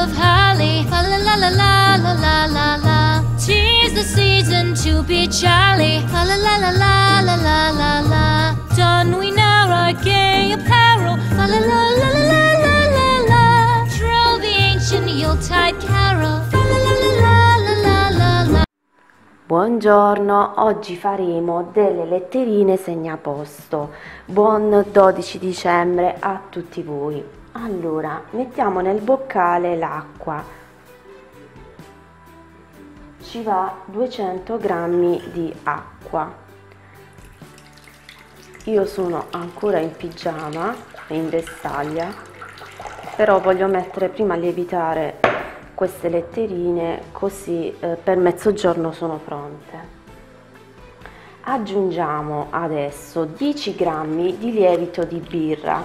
of holly. La la la la la la la la la. 'Tis the season to be jolly. La la la la la la la la la. Don we now our gay apparel. La la la la la la la la. Troll the ancient Yuletide carol. La la la la la la la. Buongiorno, oggi faremo delle letterine segnaposto. Buon 12 dicembre a tutti voi. Allora, mettiamo nel boccale l'acqua. Ci va 200 grammi di acqua. Io sono ancora in pigiama, in vestaglia, però voglio mettere prima a lievitare queste letterine, così per mezzogiorno sono pronte. Aggiungiamo adesso 10 grammi di lievito di birra.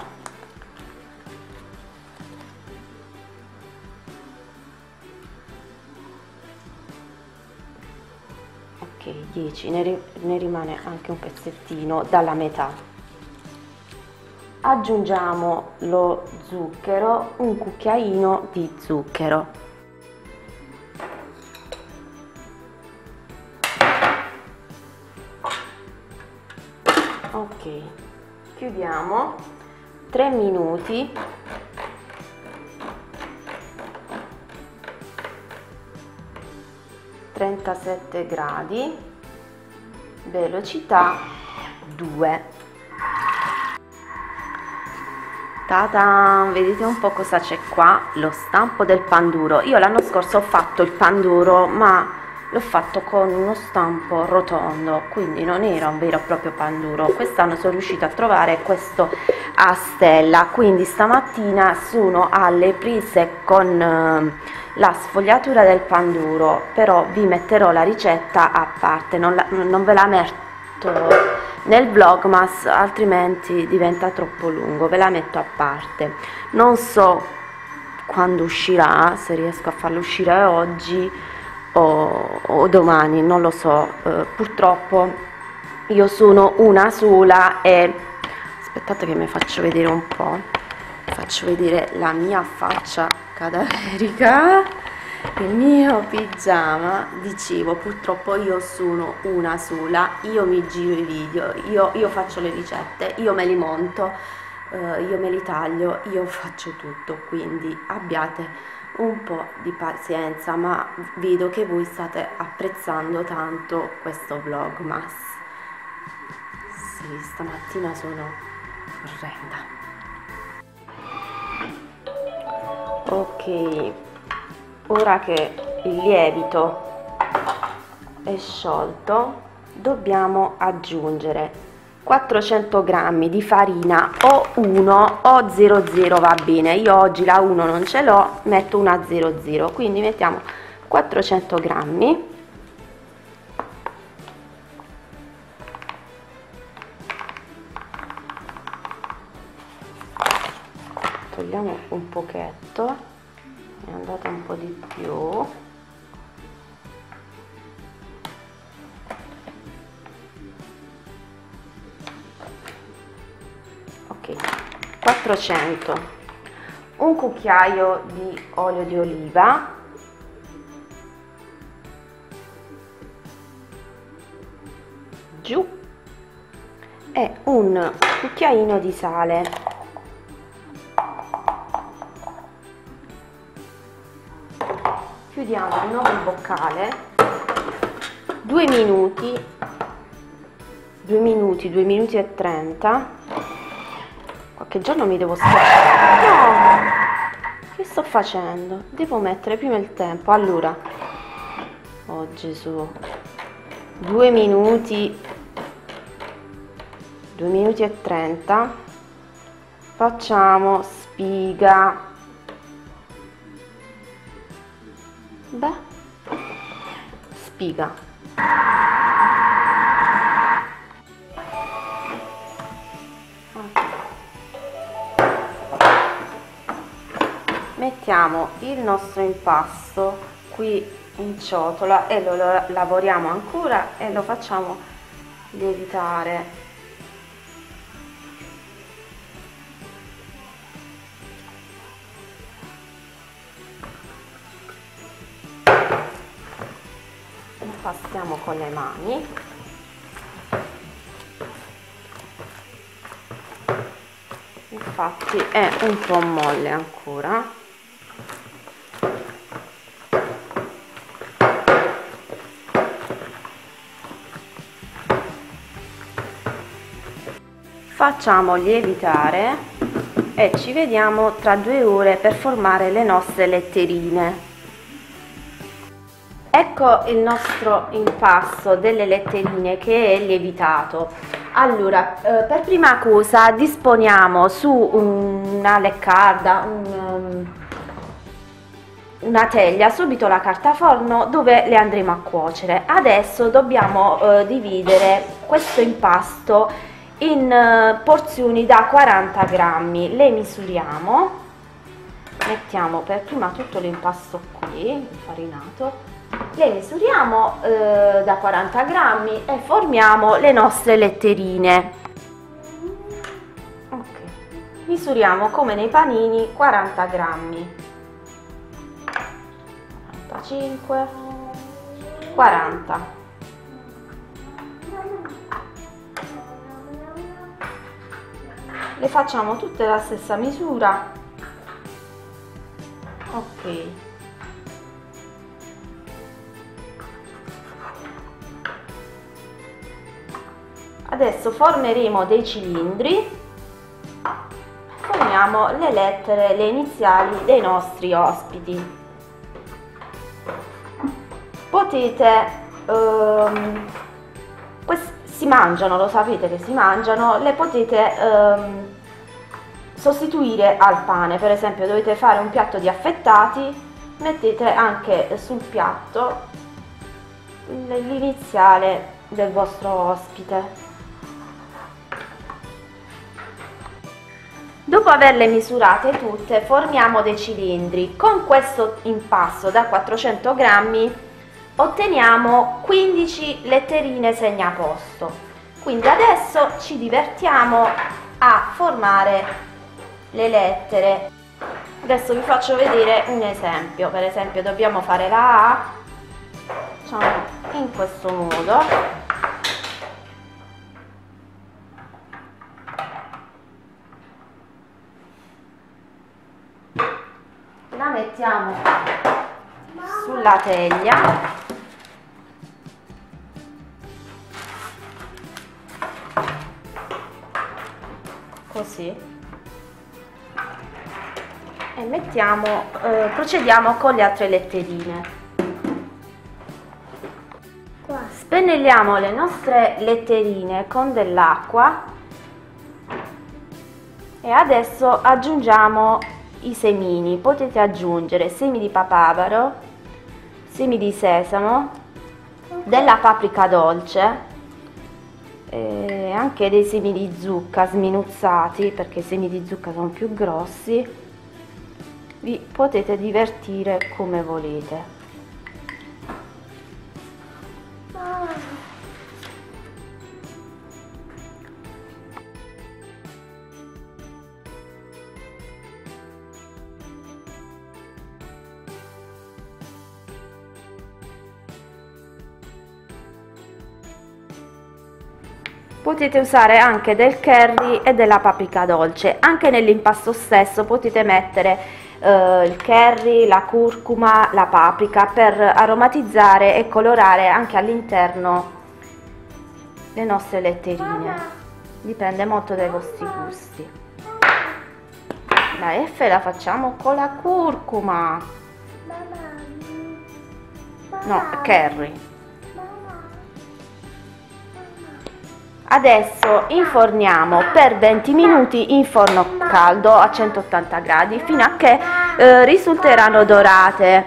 Ok, 10, ne rimane anche un pezzettino dalla metà. Aggiungiamo lo zucchero, un cucchiaino di zucchero. Ok, chiudiamo 3 minuti, (37 gradi), velocità 2. Ta-da! Vedete un po' cosa c'è qua? Lo stampo del panduro. Io l'anno scorso ho fatto il panduro, ma l'ho fatto con uno stampo rotondo, quindi non era un vero e proprio panduro. Quest'anno sono riuscita a trovare questo a stella, quindi stamattina sono alle prese con la sfogliatura del panduro, però vi metterò la ricetta a parte, non ve la metto nel vlogmas, altrimenti diventa troppo lungo, ve la metto a parte. Non so quando uscirà, se riesco a farlo uscire oggi o domani, non lo so. Purtroppo io sono una sola e aspettate che mi faccio vedere un po', faccio vedere la mia faccia cadaverica, il mio pigiama. Dicevo, purtroppo io sono una sola, io mi giro i video, io faccio le ricette, io me li monto, io me li taglio, io faccio tutto, quindi abbiate un po' di pazienza, ma vedo che voi state apprezzando tanto questo vlogmas. Sì, stamattina sono orrenda. Ok, ora che il lievito è sciolto, dobbiamo aggiungere 400 grammi di farina, o 1 o 00 va bene. Io oggi la 1 non ce l'ho, metto una 00, quindi mettiamo 400 grammi. Togliamo un pochetto, è andata un po' di più. Ok, 400, un cucchiaio di olio di oliva, giù, e un cucchiaino di sale. Chiudiamo di nuovo il boccale. 2 minuti, 2 minuti e 30. Qualche giorno mi devo scappare. No! Che sto facendo? Devo mettere prima il tempo. Allora, oh Gesù, 2 minuti, 2 minuti e 30. Facciamo spiga. Beh, spiga. Mettiamo il nostro impasto qui in ciotola e lo lavoriamo ancora e lo facciamo lievitare. impastiamo con le mani. Infatti è un po' molle ancora. Facciamo lievitare e ci vediamo tra 2 ore per formare le nostre letterine. Ecco il nostro impasto delle letterine che è lievitato. Allora, per prima cosa disponiamo su una leccarda, una teglia, subito la carta forno dove le andremo a cuocere. Adesso dobbiamo dividere questo impasto in porzioni da 40 grammi. Le misuriamo, mettiamo per prima tutto l'impasto qui infarinato, le misuriamo da 40 grammi e formiamo le nostre letterine. Ok, misuriamo come nei panini 40 grammi, 45, 40. Le facciamo tutte la stessa misura. Ok. Adesso formeremo dei cilindri, formiamo le lettere, le iniziali dei nostri ospiti. Potete, si mangiano, lo sapete che si mangiano, le potete sostituire al pane. Per esempio dovete fare un piatto di affettati, mettete anche sul piatto l'iniziale del vostro ospite. Dopo averle misurate tutte, formiamo dei cilindri. Con questo impasto da 400 grammi otteniamo 15 letterine segnaposto. Quindi adesso ci divertiamo a formare le lettere. Adesso vi faccio vedere un esempio. Per esempio dobbiamo fare la A, facciamo in questo modo. La mettiamo sulla teglia, così, e procediamo con le altre letterine. Spennelliamo le nostre letterine con dell'acqua e adesso aggiungiamo i semini. Potete aggiungere semi di papavero, semi di sesamo, della paprika dolce, anche dei semi di zucca sminuzzati, perché i semi di zucca sono più grossi. Vi potete divertire come volete. Potete usare anche del curry e della paprika dolce. Anche nell'impasto stesso potete mettere il curry, la curcuma, la paprika per aromatizzare e colorare anche all'interno le nostre letterine. Dipende molto dai vostri gusti. La F la facciamo con la curcuma. No, curry. Adesso inforniamo per 20 minuti in forno caldo a 180 gradi fino a che risulteranno dorate.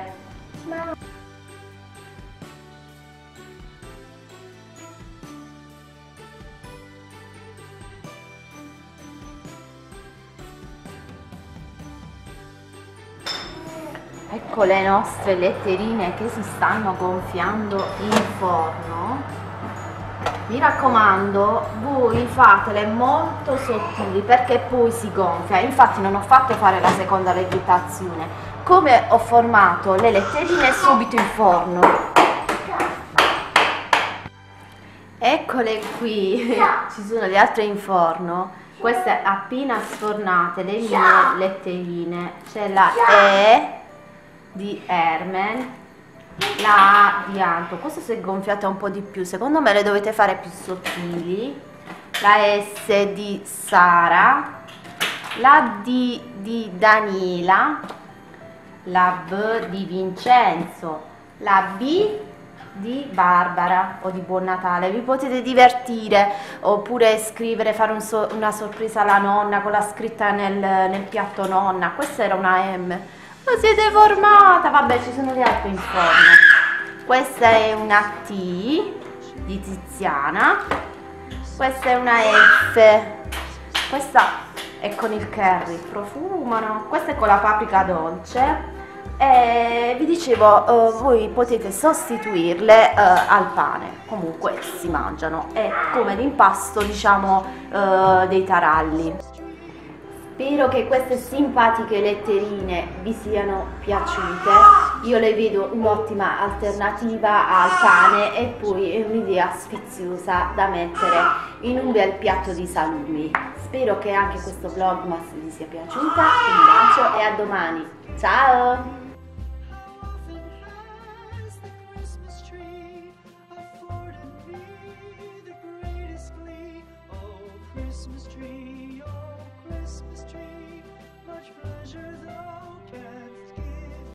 Ecco le nostre letterine che si stanno gonfiando in forno. Mi raccomando, voi fatele molto sottili perché poi si gonfia. Infatti non ho fatto fare la seconda lievitazione. Come ho formato le letterine subito in forno. Eccole qui, ci sono le altre in forno, queste appena sfornate, le mie letterine. C'è la E di Hermen, la A di Anto. Questa si è gonfiata un po' di più, secondo me le dovete fare più sottili. La S di Sara, la D di Daniela, la B di Vincenzo, la B di Barbara o di Buon Natale. Vi potete divertire oppure scrivere, fare una sorpresa alla nonna con la scritta nel piatto nonna. Questa era una M, ma siete formata. Vabbè, ci sono le altre in forno. Questa è una T di Tiziana, questa è una F, questa è con il curry, profumano, questa è con la paprika dolce. E vi dicevo, voi potete sostituirle al pane, comunque si mangiano, è come l'impasto, diciamo, dei taralli. Spero che queste simpatiche letterine vi siano piaciute. Io le vedo un'ottima alternativa al pane e poi è un'idea sfiziosa da mettere in un bel piatto di salumi. Spero che anche questo vlogmas vi sia piaciuta, un bacio e a domani, ciao! Christmas tree, oh Christmas tree, much pleasure though.